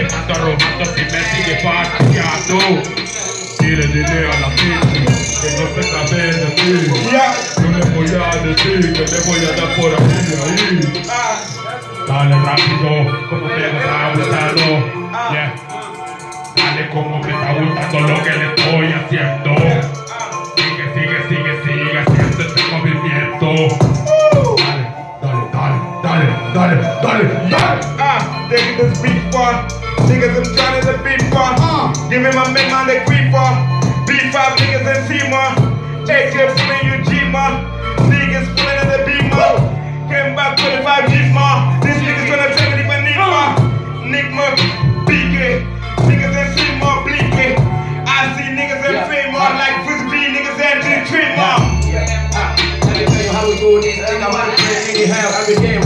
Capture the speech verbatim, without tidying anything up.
ando robando si me sigue pateando. Quiere dinero a la gente, que no se sabe de ti. Yo le voy a decir que le voy a dar por aquí ahí. Dale rápido, como te está gustando. Yeah. Dale como me está gustando lo que le estoy haciendo. Sigue, sigue, sigue, sigue haciendo este movimiento. Dale, dale, dale, dale, dale, dale, dale. Ah, they get this beat for. Niggas I'm trying to beat for. Give him a man on the creep for. B five niggas in Seymour. H F pulling you G-Ma. Niggas pulling in the beamer. Came back twenty-five G's more. This niggas gonna tell me if I need more. Nigma, B K. Niggas in Seymour, Bleaky. I see niggas in Fremont like Frisbee. Niggas in the Tremont. Let me tell you how we do this thing. I'm out of here anyhow. I've been there.